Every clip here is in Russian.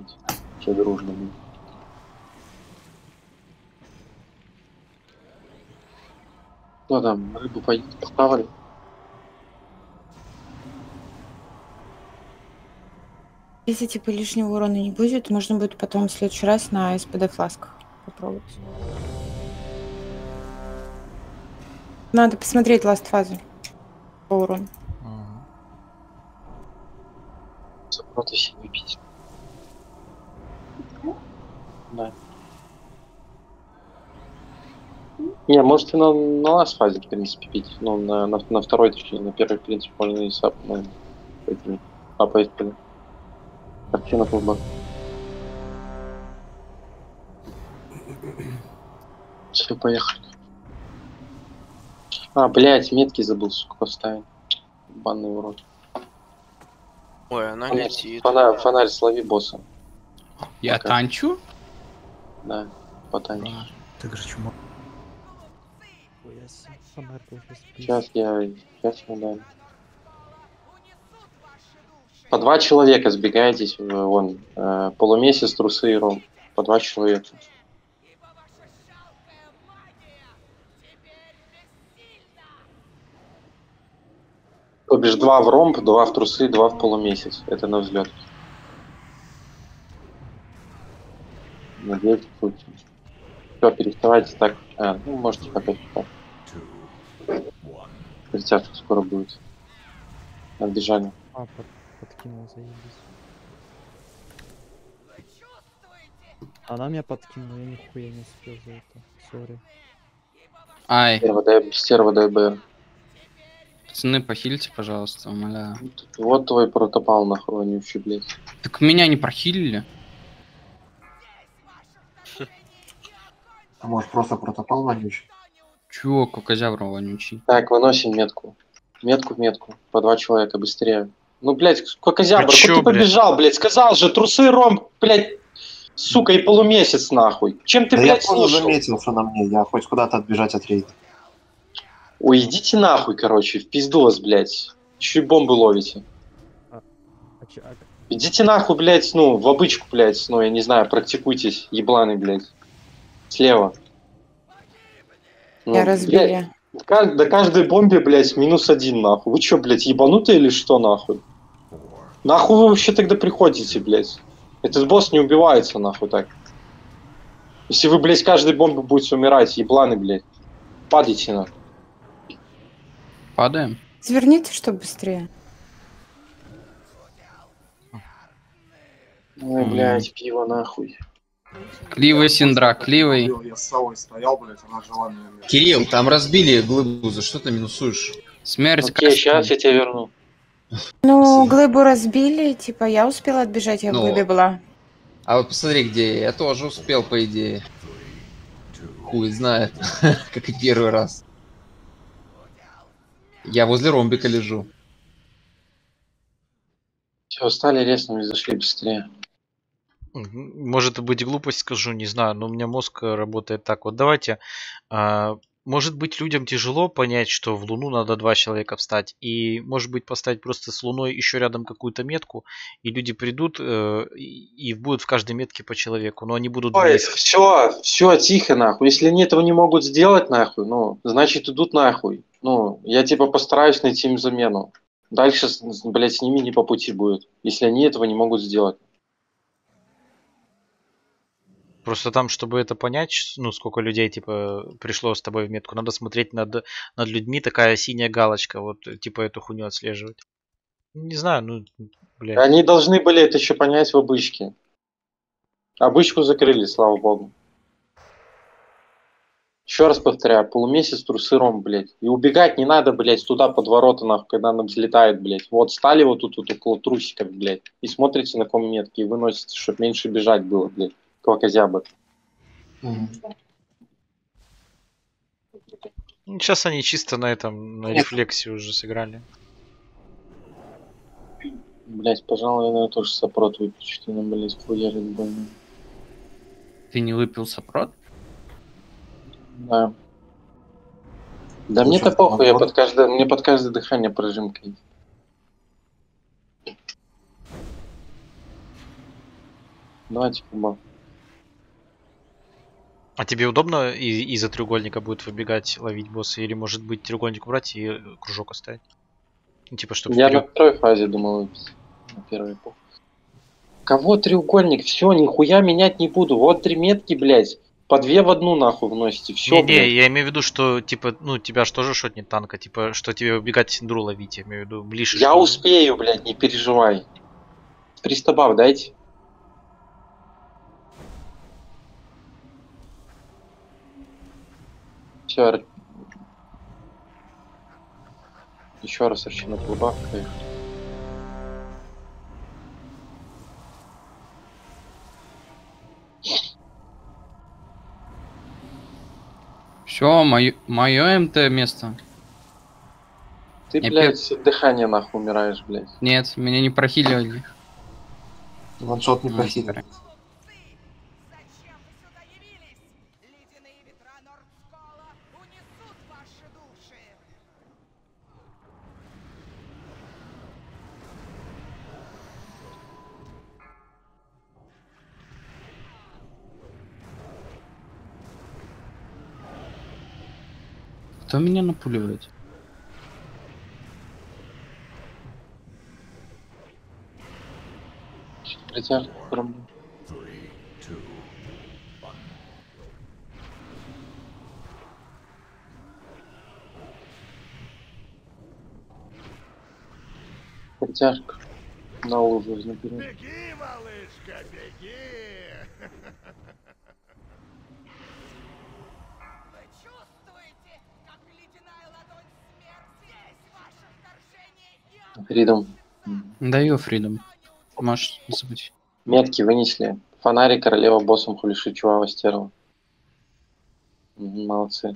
пить. Все дружно будет. Ну там, рыбу поставили. Если типа лишнего урона не будет, можно будет потом в следующий раз на СПД фласках попробовать. Надо посмотреть ласт фазы по урону. Сопроты себе выпить. Да. Не, может и на ласт фазе, в принципе, пить. Ну, на второй, точнее, на первый, в принципе, можно и сап, ну, по СПД. Картина клуба. Все, поехали. А, блядь, метки забыл, сука, поставить. Банный урод. Ой, она Фонарь, летит. фонарь, слови босса. Я Пока. танчу? Да, потанчишь. Так же чума. Сейчас я дам. По 2 человека сбегаетесь, вон, полумесяц, трусы и ром. По 2 человека. То бишь 2 в ромб, 2 в трусы, 2 в полумесяц. Это на взлет. Надеюсь, случай. Все, переставайте так. Ну, можете пока так. Притяжка скоро будет. Отбежали. Подкинул, заебись. Она меня подкинула, я нихуя не успел за это. Сори. Ай, Стерва ДБР. пацаны, похилите, пожалуйста, умоляю. Вот твой протопал нахуй, вонючий, блядь. Так меня не прохилили? А может просто протопал вонючий? Чё, кокозябр вонючий? Так, выносим метку. Метку. По 2 человека, быстрее. Ну, блядь, кокозябр, Вы чё, куда ты блядь? побежал, блядь? Сказал же, трусы, ром, блядь, сука, и полумесяц, нахуй. Чем ты, Да я блядь, тоже слушал? заметил, что на мне. Я хоть куда-то отбежать от рейда. Ой, идите нахуй, короче, в пизду вас, блядь. Еще и бомбы ловите. Идите нахуй, блядь, ну, в обычку, блядь, ну, я не знаю, практикуйтесь, ебланы, блядь. Слева. Ну, Я разбили. блядь, до каждой бомбе, блядь, -1, нахуй. Вы чё, блядь, ебанутые или что, нахуй? Нахуй вы вообще тогда приходите, блядь? Этот босс не убивается, нахуй, так. Если вы, блядь, каждой бомбе будете умирать, ебланы, блядь. Падайте, нахуй. Падаем? Сверните, что быстрее. Ой, блядь, пиво, нахуй. Кливый Синдра, кливый. Я с Савой стоял, блядь, она жила на меня. Кирилл, там разбили глыбу, за что ты минусуешь? Смерть Окей, Каспи. сейчас я тебя верну. Ну, глыбу разбили, типа, я успела отбежать, я в Ну. глыбе была. А вот посмотри, где я тоже успел, по идее. Хуй знает, как и первый раз. Я возле ромбика лежу. Все, встали, резнули, зашли быстрее. Может быть глупость скажу, не знаю, но у меня мозг работает так. Вот давайте, может быть людям тяжело понять, что в Луну надо 2 человека встать, и может быть поставить просто с Луной еще рядом какую-то метку, и люди придут и будут в каждой метке по человеку, но они будут Ой, вместе. все, тихо, нахуй. Если они этого не могут сделать, нахуй, ну, значит, идут нахуй. Ну, я, типа, постараюсь найти им замену. Дальше, блядь, с ними не по пути будет, если они этого не могут сделать. Просто там, чтобы это понять, ну, сколько людей, типа, пришло с тобой в метку, надо смотреть над людьми, такая синяя галочка, вот, типа, эту хуйню отслеживать. Не знаю, ну, блядь. Они должны были это еще понять в обычке. Обычку закрыли, слава богу. Еще раз повторяю, полумесяц трусы ром, блядь. И убегать не надо, блядь, туда под ворота, нахуй, когда она взлетает, блядь. Вот стали вот тут около трусиков, блядь, и смотрите на ком метки, и выносите, чтобы меньше бежать было, блядь. Квакозябр. Сейчас они чисто на этом, на рефлексе уже сыграли. Блядь, пожалуй, я, наверное, тоже сопрот выпью, что нам, блядь, хуярит больно. Ты не выпил сопрот? Да. Да Ну, мне-то сейчас похуй, я наоборот. мне под каждое дыхание прожимка есть. Давайте куба. А тебе удобно из-за треугольника будет выбегать, ловить босса? Или может быть треугольник убрать и кружок оставить? Ну, типа, чтобы Я на вперед. второй фазе думал выпить. На первой пол. Кого треугольник? Все, нихуя менять не буду. Вот 3 метки, блядь. По 2 в одну нахуй вносите. Все, Не, блядь. я имею в виду, что типа, ну, тебя же тоже шотнет танка, типа, что тебе убегать синдру ловить, я имею в виду, ближе. Я что ли. успею, блядь, не переживай. 300 баб дайте. Все. Еще раз на клубах. Все, мое МТ место. Ты, Я блядь, с дыхания нахуй умираешь, блядь. Нет, меня не прохиливали. Ваншот не Ну, прохилил. теперь. Зачем вы сюда явились? Ледяные ветра Нордскола унесут ваши души. Кто меня напуливает? Притяжка проблем. Притяжка. На лужу наберем. Беги, малышка, беги! Вы чувствуете, как ледяная ладонь смерти здесь ваше вторжение и Фридом. Даю фридом. Можешь не забыть. Метки вынесли. Фонарик, королева, боссом, хулиши, чувава, стерва. Молодцы.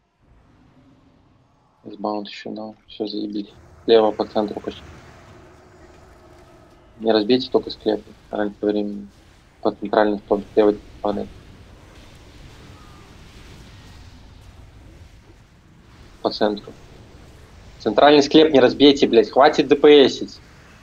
Сбаунд еще дал. Все, заебись. Слева по центру почти. Не разбейте только склеп. Раньше времени. По центральной стороне. Слева падает. По центру. Центральный склеп не разбейте, блядь. Хватит ДПСить.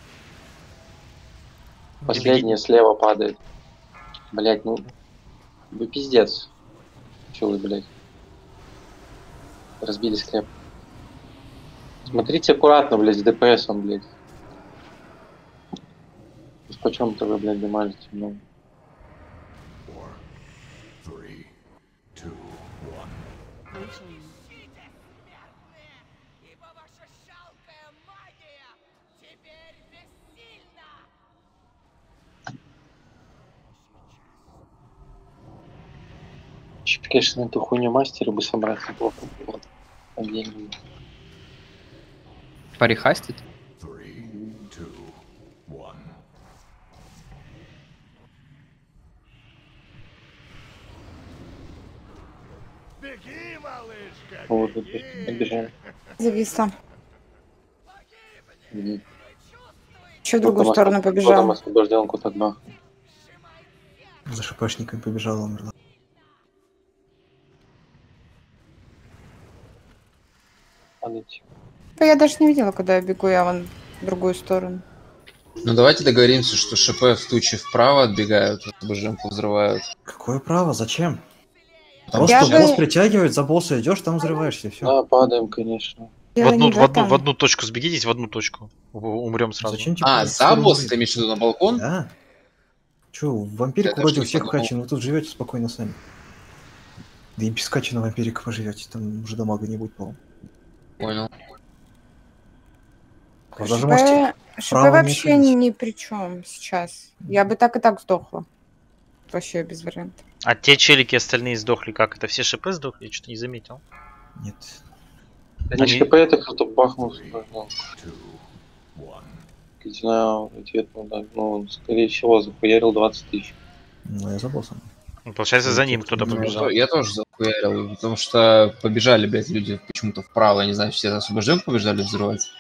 Последняя слева падает. Блядь, ну... Вы пиздец. Чё вы, блядь? Разбили склеп. Смотрите аккуратно, блядь, с ДПСом, блядь. Почем-то вы, блядь, дамажите много. 4, 3, 2, 1. ищите, смертные, ибо ваша жалкая магия теперь бессильна. Чё, конечно, на эту хуйню мастеры бы собрать неплохо. Вот. А деньги. Парихастит? 3, 2, 1. Беги, малышка, Вот, вот, беги! набежали. Зависла. Мгм. Еще в другую Потом сторону Потом побежал. освобожденку тогда. За шипашником побежала, умерла. Падайте. Я даже не видела, когда я бегу, я вон в другую сторону. Ну давайте договоримся, что ШП в тучи вправо отбегают, БЖМку взрывают. Какое право? Зачем? Потому Я Просто бы- босс притягивает, за босса идешь, там взрываешься, все. Да, падаем, конечно. В Дело одну, не в в, одну, этом. в одну точку сбегитесь, в одну точку. Умрем сразу. Зачем А, типа, за скоро босса умереть? ты имеешь в виду на балкон? Да. Че, Я вампирик даже вроде у не всех подумал. качан, вы тут живете спокойно сами. Да и без качана вампирика поживете, там уже дамага не будет, по-моему. Понял. Вы даже можете ШП право не вообще отходить. ни при чем сейчас. Я бы так и так сдохла. Вообще без вариантов. А те челики остальные сдохли, как это? Все ШП сдохли? Я что-то не заметил. Нет. Да не Они- ШП, это кто-то бахнул. 3, 2, 1. Не знаю, ответ, ну, да. Ну, он, скорее всего, захуярил 20 тысяч. Ну, я за боссом. Ну, получается, за ним кто-то Ну, побежал. Я тоже захуярил, потому что побежали, блядь, люди почему-то вправо, я не знаю, все освобожденку побежали взрывать.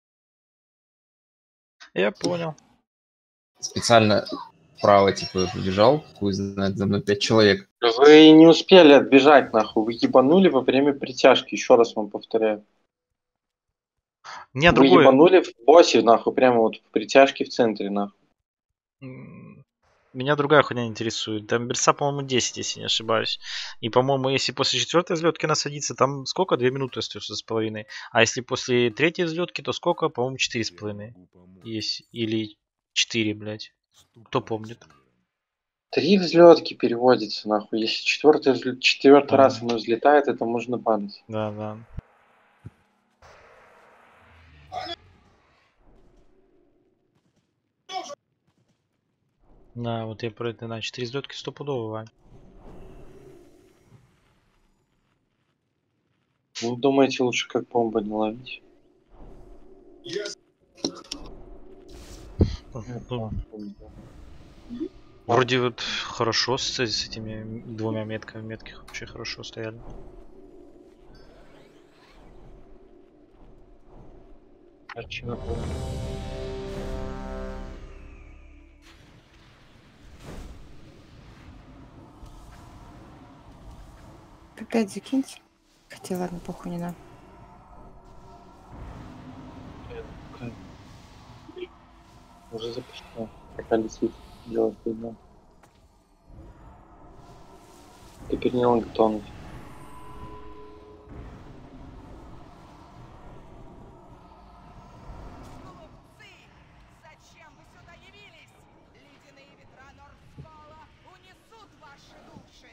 Я понял. Специально вправо, типа, побежал, хуй знает, за мной 5 человек. Вы не успели отбежать, нахуй. Вы ебанули во время притяжки, еще раз вам повторяю. Не, Вы другое. ебанули в боссе, нахуй, прямо вот в притяжке в центре, нахуй. М, меня другая хуйня интересует. Там берса, по-моему, 10, если не ошибаюсь. И, по-моему, если после 4-й взлетки она садится, там сколько? 2 минуты остается с половиной. А если после 3-й взлетки, то сколько? По-моему, 4,5. Есть. Или 4, блядь. Кто помнит? 3 взлетки переводится, нахуй. Если четвертый раз оно взлетает, это можно падать. Да, да. Да, вот я про это на 4 взлетки стопудово, Вань. Ну, думаете, лучше как бомбу не ловить? Ну, вроде вот хорошо с этими 2 метками, метких вообще хорошо стояли. Картина. Опять закиньте. Хотя ладно, похуй, не надо. Уже запущено. Пока летит, делать видно. Теперь не надо тонуть. Глупцы! Зачем вы сюда явились? Ледяные ветра Нордскола унесут ваши души!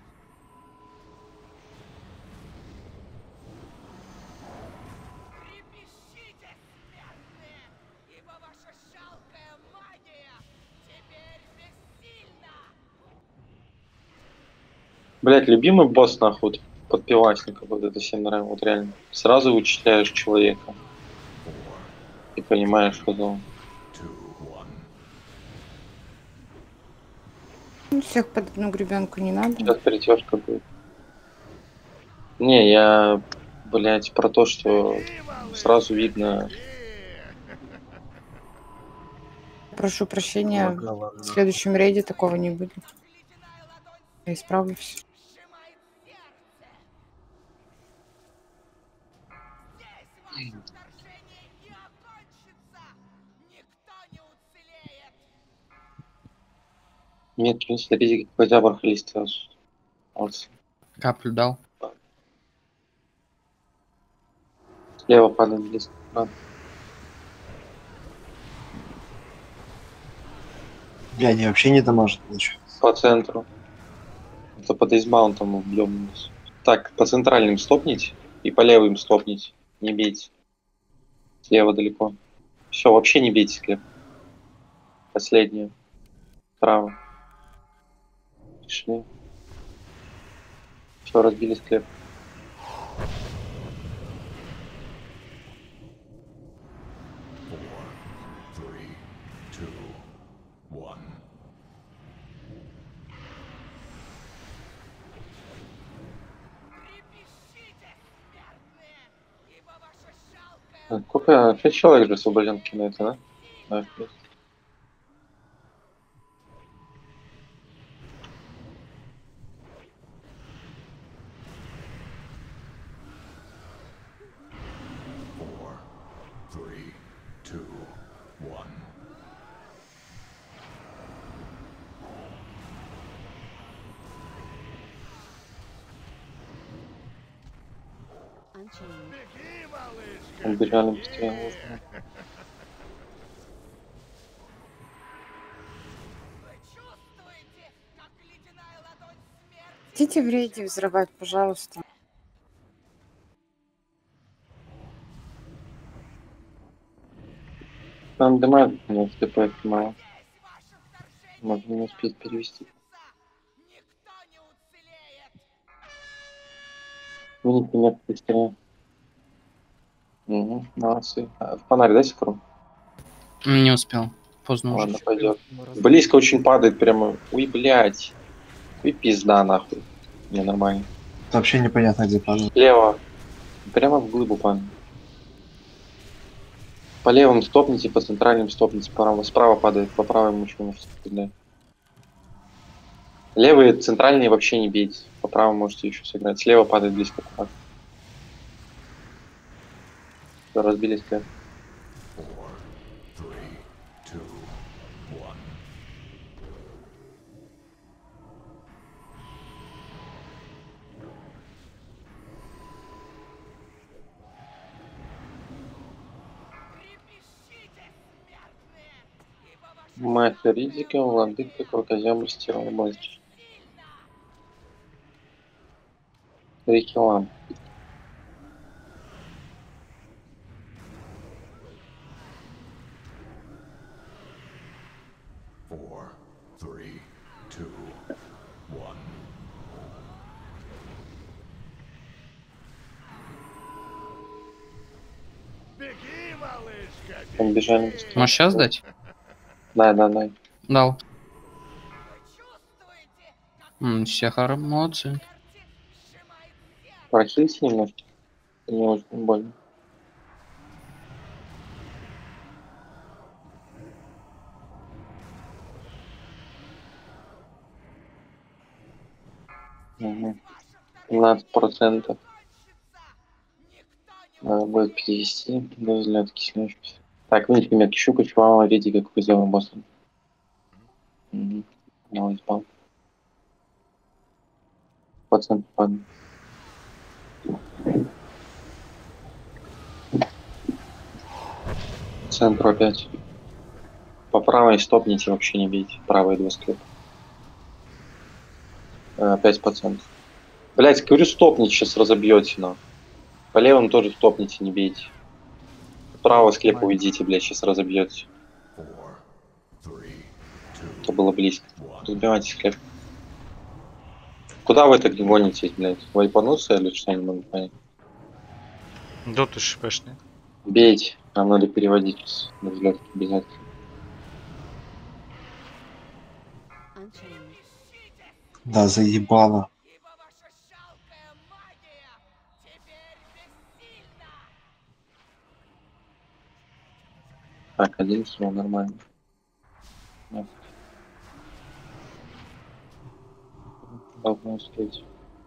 Трепещите, смертные, ибо ваша жалкая магия теперь бессильна! Блять, любимый босс нахуй подпивачников, вот это всем нравится, вот реально. Сразу вычисляешь человека. И понимаешь, что он. Ну, всех под одну гребенку не надо. Сейчас притёжка будет. Не, я, блять, про то, что сразу видно. Прошу прощения, Ладно, ладно. в следующем рейде такого не будет. Я исправлюсь. Сжимает сердце! Здесь ваше вторжение и окончится! Никто не уцелеет! Нет, не смотрите, какой запах листа. Вот. Каплю дал. Слева падает лист. Бля, они вообще не дамажат, получается. По центру. Это под измаунтом убьем. Так, по центральным стопните и по левым стопните. Не бейте. Слева далеко. Все, вообще не бейте склеп. Последнее. Справа. Пришли. Все, разбили склеп. Трепещите, смертные, ибо ваша жалкая Сколько? 5 человек же освобожден кинуется, да? Да, 5. Беги, малышка! Он бы реально быстрее нужно. Вы чувствуете, как ледяная ладонь смерти Хотите в рейде взрывать, пожалуйста. Там дымает, но ТП мало. здесь ваше вторжение Можно не успеть перевести. никто не уцелеет! Винить меня быстрее. Угу, молодцы. А, в фонарь дай секунду. Не успел. Поздно уже. Ладно, пойдет. Близко очень падает прямо. Уй, блядь. И пизда нахуй. Не, нормально. Это вообще непонятно, где падает. Слева. Прямо в глыбу падает. По левым стопните, по центральным стопните, справа падает, по правым еще можете стрелять. Левые центральные вообще не бейте. По правым можете еще сыграть. Слева падает близко. Все, разбили склеп. Мастер Ридика, владыка, крокозябр, стервобласть. 3 килла. Побежали. Можешь сейчас дать? Да. Дал. Все хорошо, молодцы. Прохилься немножко. Не очень больно. Угу. 15%. Надо будет перевести до взлетки снежки. Так, видите, метки щука, чувала, реди, как вы сделали боссом. Угу. Давай спал. Процент падает. Центру опять. По правой стопните, вообще не бейте. Правые 2 склепа. 5%. Блять, говорю, стопните, сейчас разобьете, но. По левым тоже стопните, не бейте. Право склеп уведите, блять, сейчас разобьете. Это было близко. Разбивайте склеп. Куда вы так не гонитесь, блять? Вайпануться или что, не могу понять. Да, ты шипешный. Бейте. Нам надо переводить на взлет обязательно. Да, заебало. Ибо ваша жалкая магия теперь бессильна. Так, 1 хил, нормально. Нет. Должно успеть.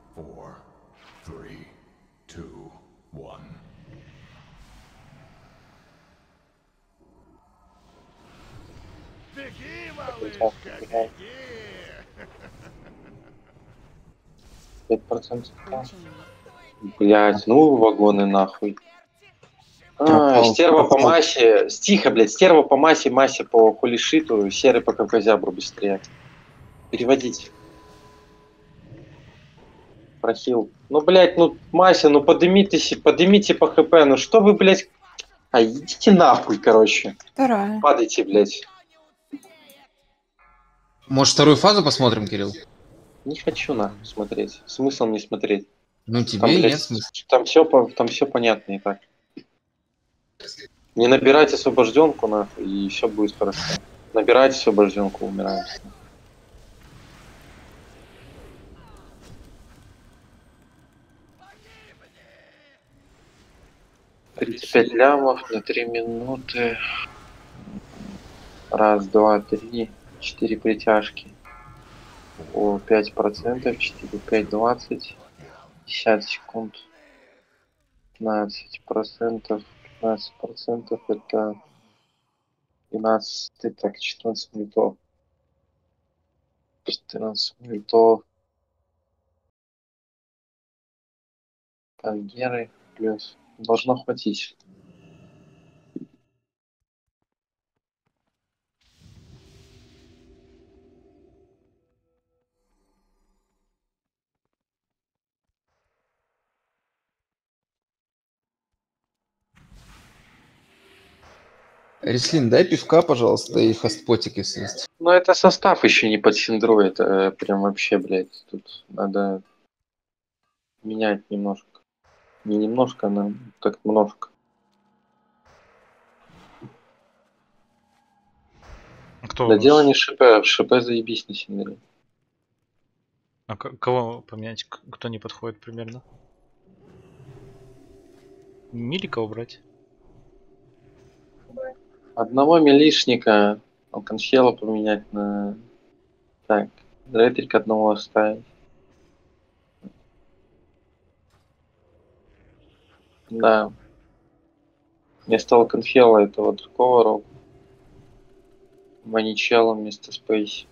Беги, малышка, беги! 5%. Блять, ну вагоны нахуй. Стерва по массе. Тихо, блядь, стерва по массе, массе по хулишиту, серый по крокозябру быстрее. Переводите. Прохил. Ну, блядь, ну, Мася, ну поднимите по хп. Ну что вы, блядь. Идите нахуй, короче. Вторая. Падайте, блядь. Может, вторую фазу посмотрим, Кирилл? Не хочу нахуй смотреть. Смысл не смотреть. Ну, тебе Там, и блядь, нет смысла. там все понятно и так. Не набирайте освобожденку, нахуй, и все будет хорошо. Набирайте освобожденку, умираем. 35 лямов на 3 минуты. Раз, два, три, 4 притяжки. По 5%, 4, 5, 20. 50 секунд. 15%. 15% это 12, так, 14 минутов. 14 минутов. Так, геры плюс. Должно хватить. Рислин, дай пивка, пожалуйста, и фастпотик, если есть. Но это состав еще не под синдру, это прям вообще, блядь, тут надо менять немножко. Не немножко, но так немножко. Кто у Да нас? дело не ШП, ШП заебись на синдре. А кого поменять? Кто не подходит примерно? Милика убрать? Одного милишника, Алканхела поменять на... Так, Ретрик одного оставить. Да. Вместо Алканхела этого другого рога. Маничела вместо Спейси.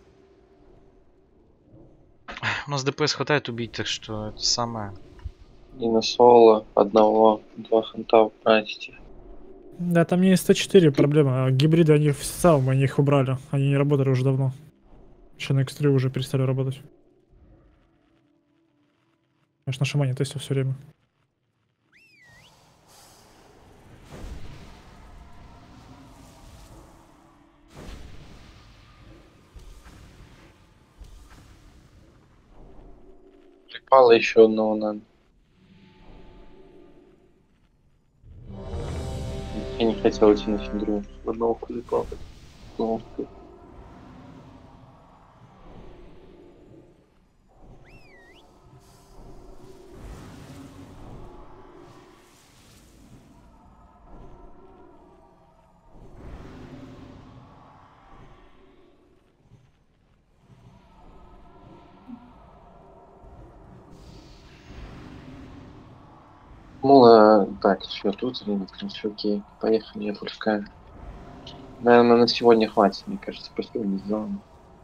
У нас ДПС хватает убить, так что это самое. И на соло одного, 2 ханта убрать. Да, там не Ст4 проблема. Гибриды, они в целом, они их убрали. Они не работали уже давно. Еще на X3 уже перестали работать. Аж на шамане тестил все время. Припало еще одного надо. Я не хотел идти на Синдру. Одного припало. Мула, так, все тут, все окей. Поехали, я пускаю. Наверное, на сегодня хватит, мне кажется, последний сделан.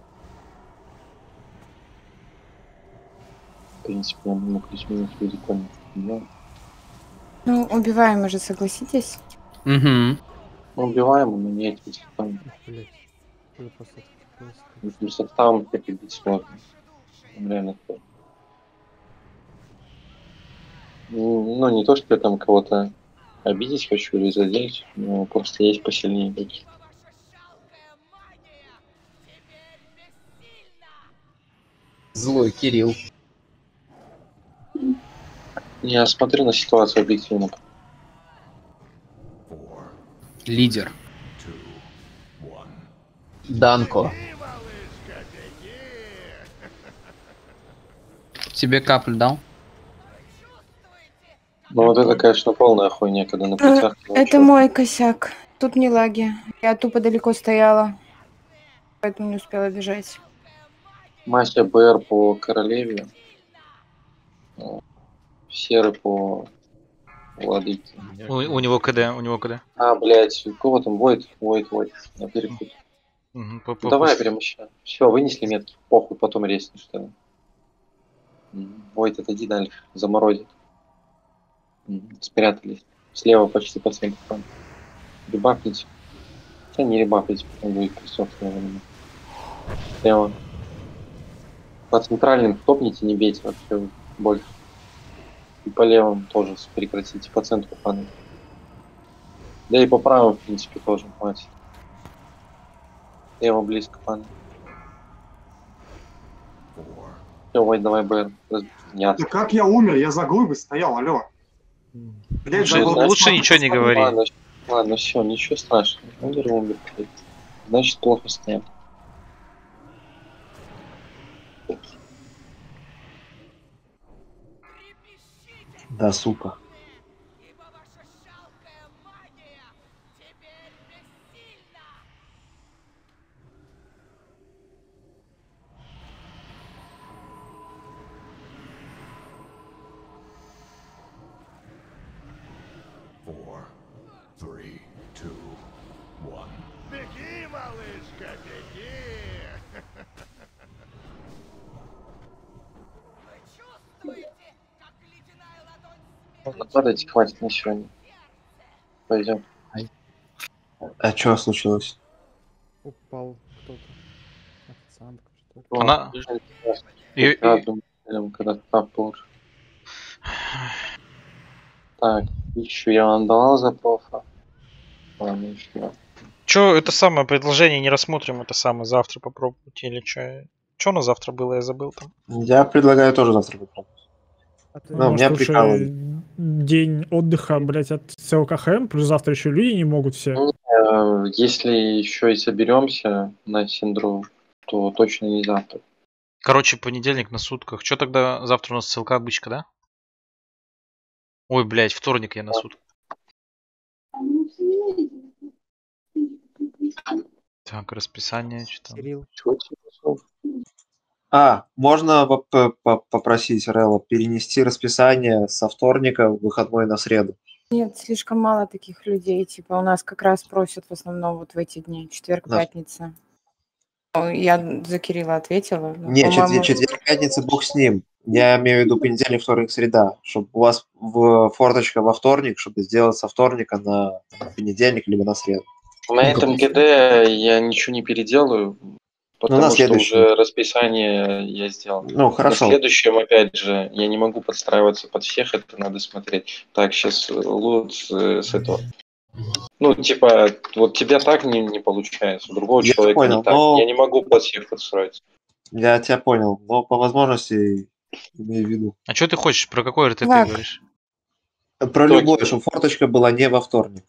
В принципе, я могу плюс-минус люди понял. Да. Ну, убиваем уже, согласитесь? Угу. Мы убиваем, но нет, там. Блять. Это просто открылось. Просто там победить сложно. Там реально сложно. Ну, не то, что я там кого-то обидеть хочу или задеть, но просто есть посильнее такие. Злой Кирилл. Я смотрю на ситуацию объективно. Лидер. Данко. Тебе каплю дал? Ну вот это, конечно, полная хуйня, когда на путях... Это мой косяк. Тут не лаги. Я тупо далеко стояла. Поэтому не успела бежать. Мастер БР по королеве. Серый по владыке. У него КД. А, блядь, у кого там Войт, на переход. Давай прямо сейчас. Все, вынесли метки. Похуй, потом резнешь тогда. Войт, отойди дальше. Заморозит. Спрятались. Слева почти по центру. Ребафните. Да не ребафните, потом будет присутствие, наверное. Слева. По центральным топните, не бейте вообще больше. И по левым тоже прекратите, по центру падать. Да и по правым, в принципе, тоже хватит. Лево близко падать. Все, Войт, давай БР. Нет. Да как я умер? Я за глыбой стоял, алло. Блядь, Лучше ничего не говори. Ладно, все, ничего страшного. Умер, блядь. Значит, плохо стоим. Да, сука. Беги, малышка, беги! Вы чувствуете, как ледяная ладонь Ладно, падайте, хватит на сегодня. Пойдем. А что случилось? Упал кто-то. Официантка, что ли? Она... Когда тап получше. Так, еще я вам давал за профа. Ладно, еще. Чё, это самое предложение не рассмотрим, это самое завтра попробовать или чё? Чё на завтра было, я забыл там. Я предлагаю тоже завтра попробовать. Ну, меня лучше прикалывает. день отдыха, блять, от ЦЛКХМ, плюс завтра еще люди не могут все. Если еще и соберемся на Синдру, то точно не завтра. Короче, понедельник на сутках. Чё тогда завтра у нас ссылка бычка, да? Ой, блядь, вторник я на сутках. Так, расписание, что Кирилл. Можно попросить Релла перенести расписание со вторника в выходной на среду? Нет, слишком мало таких людей. Типа у нас как раз просят в основном вот в эти дни. Четверг, Да. пятница. Я за Кирилла ответила. но, Нет, по-моему, четверг, пятница, бог с ним. Я имею в виду понедельник, вторник, среда. Чтобы у вас форточка во вторник, чтобы сделать со вторника на понедельник, либо на среду. На этом ГД я ничего не переделаю, потому что следующем. уже расписание я сделал. Ну, хорошо. На следующем, опять же, я не могу подстраиваться под всех, это надо смотреть. Так, сейчас лут с этого. Ну, типа, вот тебя так не получается, у другого Я человека понял, не так. но- Я не могу под всех подстроиться. Я тебя понял, но по возможности имею в виду. А что ты хочешь? Про какой РТ ты Лак. говоришь? Про любое, чтобы форточка была не во вторник.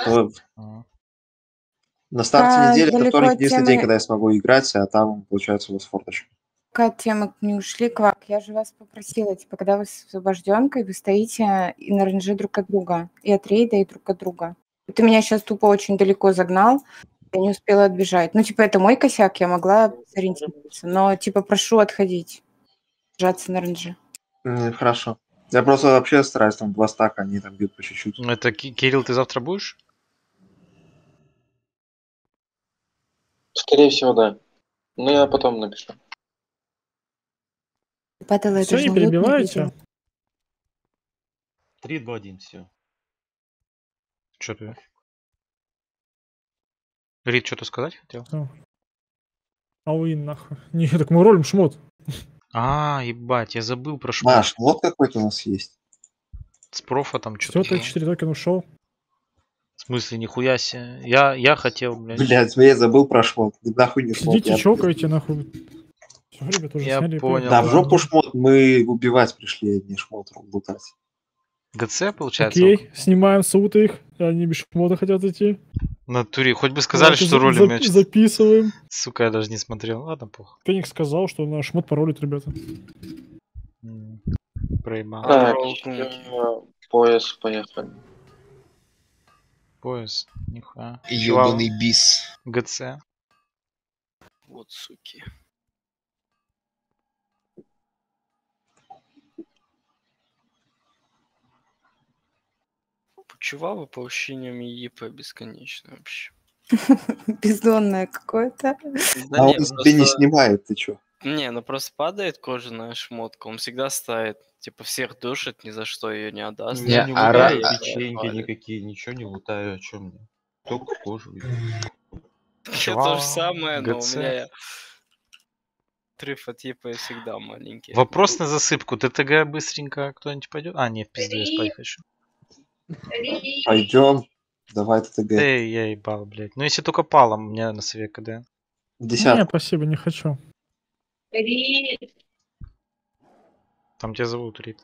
На старте А, недели это далеко вторник от единственный темы- день, когда я смогу играть, а там, получается, у вас форточка. Пока от темы не ушли, Квак, я же вас попросила, типа, когда вы с освобожденкой, вы стоите и на РНЖ друг от друга, и от рейда, и друг от друга. Ты меня сейчас тупо очень далеко загнал, я не успела отбежать. Ну, типа, это мой косяк, я могла сориентироваться, но, типа, прошу отходить, сжаться на РНЖ. Хорошо. Я просто вообще стараюсь там 2 стака, они там бьют по чуть-чуть. Ну, это Кирилл, ты завтра будешь? Скорее всего, да. Но я потом напишу. Падала, я Все, даже не лут не перебивайте. видела. 3, 2, 1, все. Что ты? Рид, что-то сказать хотел? Ауин, нахуй. Не, так мы ролим шмот. А, ебать, я забыл про шмот. Маш, вот какой-то у нас есть. С профа там Все, что-то. Т4 токен ушел. В смысле, нихуя себе. Я хотел, блядь. Блядь, я забыл про шмот. Нахуй не шмот. Сидите, я- чокаете, нахуй. Все, ребят, уже Я сняли. понял. Да, в жопу шмот, мы убивать пришли, а не шмот лутать. ГЦ, получается? Окей, снимаем суты их, они без шмота хотят идти. В натуре. Хоть бы сказали, Давайте что ролим. Я чё-то- записываем. Сука, я даже не смотрел. Ладно, похуй. Феникс сказал, что на шмот паролит, ребята. Проебал. Так, пояс, поехали. Пояс. Нихуя. Ёбаный бис. ГЦ. Вот суки. Чувава по ощущениям ЕП бесконечно вообще. Бездонное какое-то. Да А не, он тебе не просто- снимает, ты чё? Не, ну просто падает кожаная шмотка, он всегда ставит, типа всех душит, ни за что ее не отдаст. Я не а лутаю ра- печеньки хвалит. никакие, ничего не лутаю, о чем мне. Только кожу. Я то же самое, но у ГЦ. меня триф от ЕП всегда маленький. Вопрос на засыпку. ТТГ быстренько кто-нибудь пойдет? А, нет, пиздец, поехали. Пойдем. Давай ТТГ. Эй, я ебал, блядь. Ну если только палом, у меня на сове КД. Десятку. Не, спасибо, не хочу. Там тебя зовут, Рит.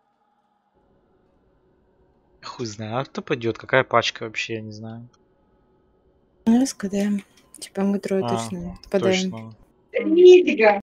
Хуй знаю, а кто пойдет? Какая пачка вообще, я не знаю. Ну, СКД. Типа мы трое А, точно попадаем. точно.